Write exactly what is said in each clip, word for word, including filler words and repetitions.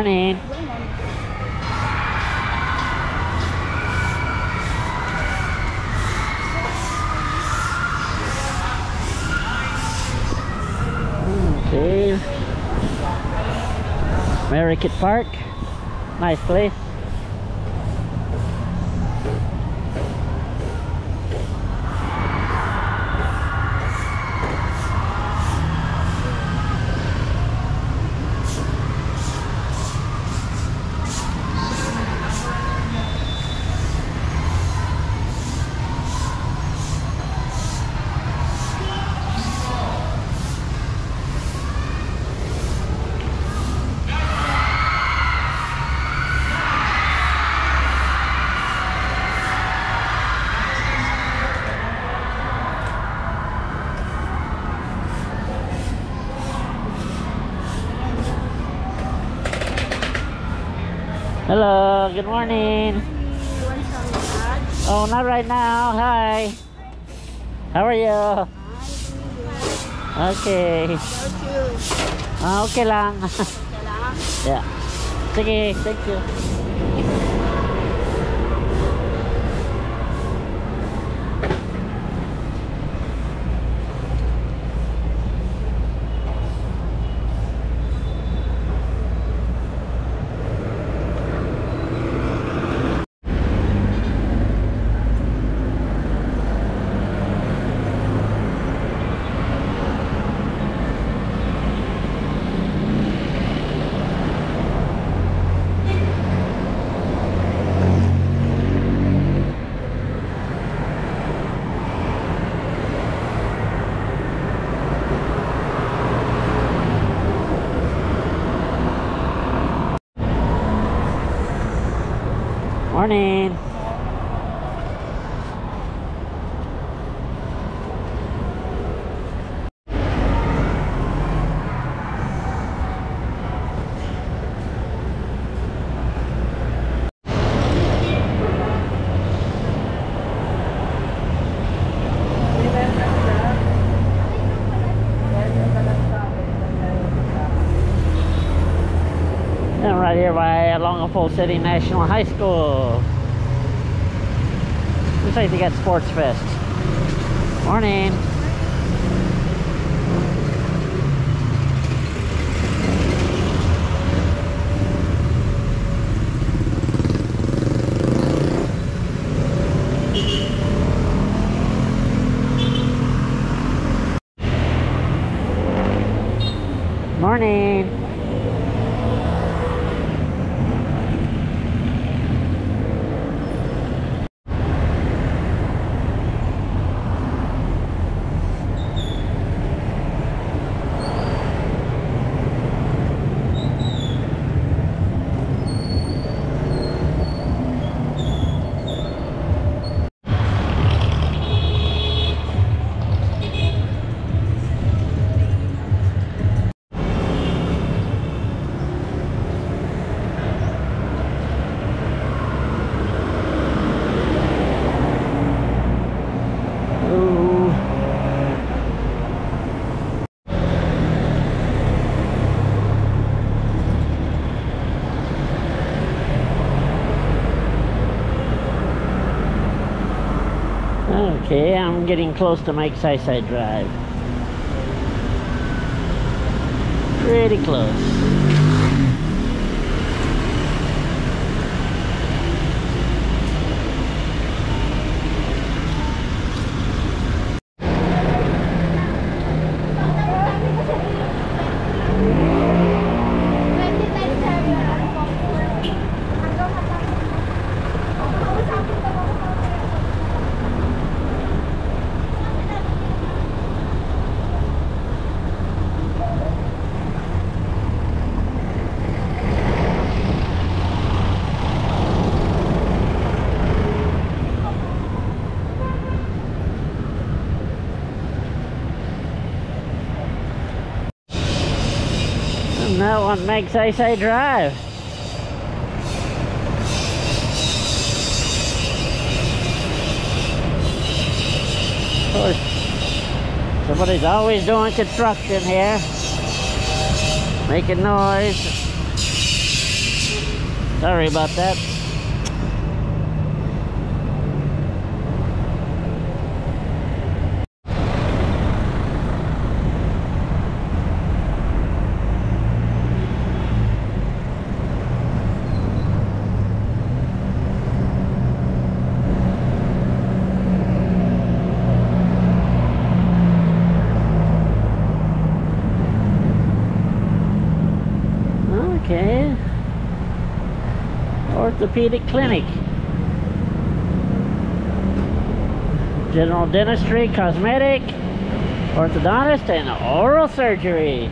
Morning. Okay. Marykit Park. Nice place. Hello, good morning. Oh, not right now. Hi. How are you? Okay. Ah, okay lang. Yeah. Sige, thank you. Morning. And right here by Olongapo City National High School. Looks like they got Sports Fest. Morning. Morning. Okay, I'm getting close to Mike Side Drive. Pretty close. And that one makes Side Drive. Of course, somebody's always doing construction here, making noise. Sorry about that. Okay. Orthopedic clinic. General dentistry, cosmetic, orthodontist, and oral surgery.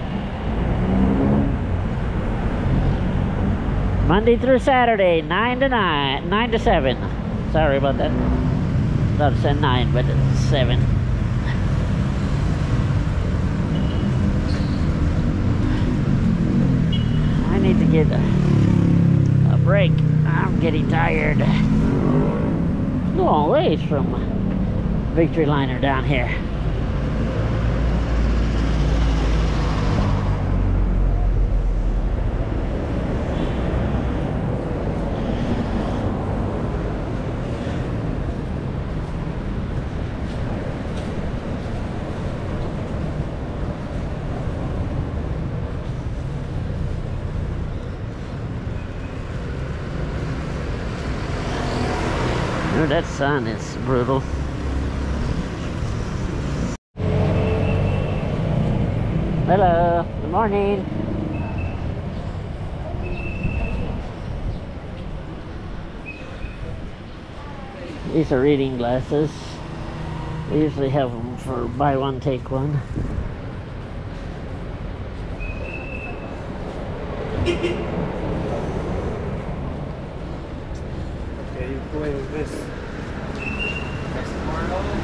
Monday through Saturday, nine to nine, nine to seven. Sorry about that. Thought it said nine, but it's seven. I need to get a, a break. I'm getting tired. Long ways from Victory Liner down here. Oh, that sun is brutal. Hello, good morning. These are reading glasses. We usually have them for buy one, take one. Okay, you're going with this. Next tomorrow.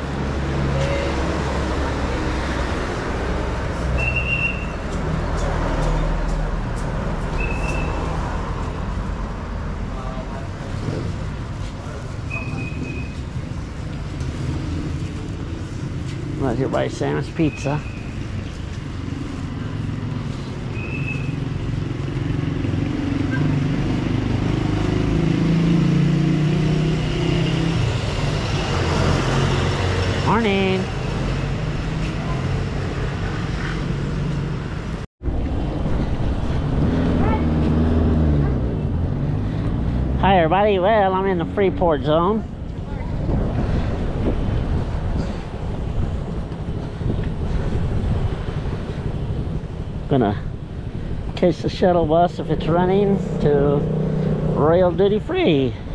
I'm out here by Sam's Pizza. Morning. Hi everybody, well I'm in the Freeport zone. Gonna catch the shuttle bus if it's running to Royal Duty Free.